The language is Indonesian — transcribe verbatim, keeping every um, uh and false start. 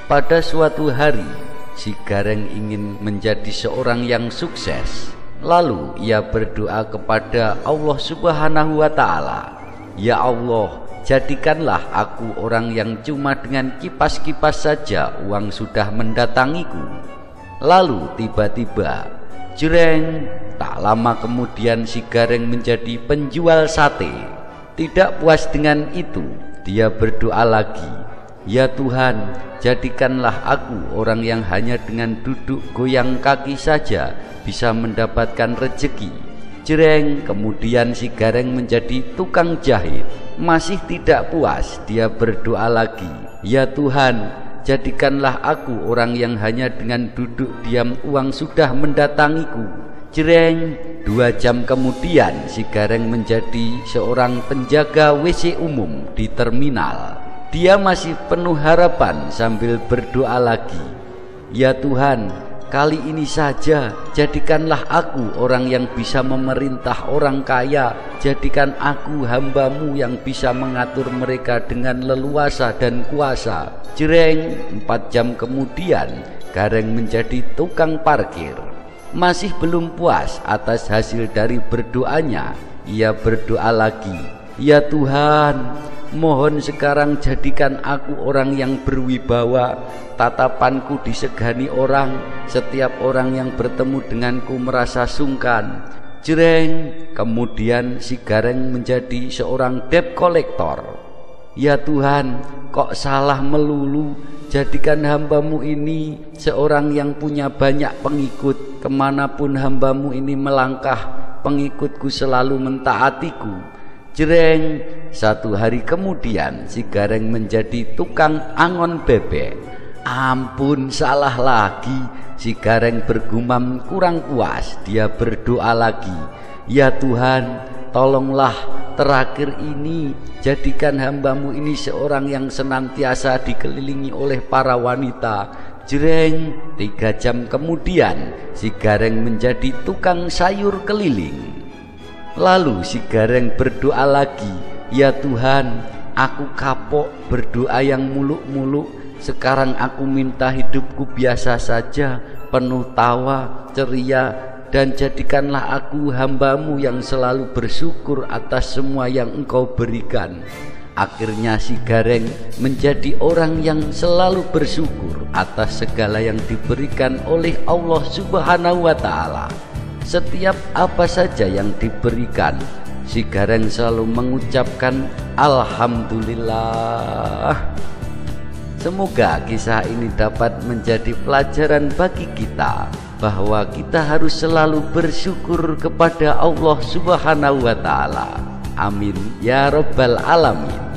Pada suatu hari, si Gareng ingin menjadi seorang yang sukses. Lalu ia berdoa kepada Allah Subhanahu wa Ta'ala, "Ya Allah, jadikanlah aku orang yang cuma dengan kipas-kipas saja uang sudah mendatangiku." Lalu tiba-tiba, jreng, tak lama kemudian si Gareng menjadi penjual sate. Tidak puas dengan itu, dia berdoa lagi, "Ya Tuhan, jadikanlah aku orang yang hanya dengan duduk goyang kaki saja bisa mendapatkan rezeki." Jreng, kemudian si Gareng menjadi tukang jahit. Masih tidak puas, dia berdoa lagi, "Ya Tuhan, jadikanlah aku orang yang hanya dengan duduk diam uang sudah mendatangiku." Jreng, dua jam kemudian si Gareng menjadi seorang penjaga W C umum di terminal. Dia masih penuh harapan sambil berdoa lagi, "Ya Tuhan, kali ini saja jadikanlah aku orang yang bisa memerintah orang kaya. Jadikan aku hamba-Mu yang bisa mengatur mereka dengan leluasa dan kuasa." Jreng, empat jam kemudian Gareng menjadi tukang parkir. Masih belum puas atas hasil dari berdoanya, ia berdoa lagi, "Ya Tuhan, mohon sekarang jadikan aku orang yang berwibawa. Tatapanku disegani orang, setiap orang yang bertemu denganku merasa sungkan." Jreng, kemudian si Gareng menjadi seorang debt collector. "Ya Tuhan, kok salah melulu? Jadikan hamba-Mu ini seorang yang punya banyak pengikut. Kemanapun hamba-Mu ini melangkah, pengikutku selalu mentaatiku." Jreng, satu hari kemudian si Gareng menjadi tukang angon bebek. "Ampun, salah lagi." Si Gareng bergumam kurang puas. Dia berdoa lagi, "Ya Tuhan, tolonglah terakhir ini jadikan hamba-Mu ini seorang yang senantiasa dikelilingi oleh para wanita." Jreng, tiga jam kemudian si Gareng menjadi tukang sayur keliling. Lalu si Gareng berdoa lagi, "Ya Tuhan, aku kapok berdoa yang muluk-muluk. Sekarang aku minta hidupku biasa saja, penuh tawa, ceria, dan jadikanlah aku hamba-Mu yang selalu bersyukur atas semua yang Engkau berikan." Akhirnya si Gareng menjadi orang yang selalu bersyukur atas segala yang diberikan oleh Allah Subhanahu wa Ta'ala. Setiap apa saja yang diberikan, si Gareng selalu mengucapkan Alhamdulillah. Semoga kisah ini dapat menjadi pelajaran bagi kita bahwa kita harus selalu bersyukur kepada Allah Subhanahu wa Ta'ala. Amin ya Rabbal Alamin.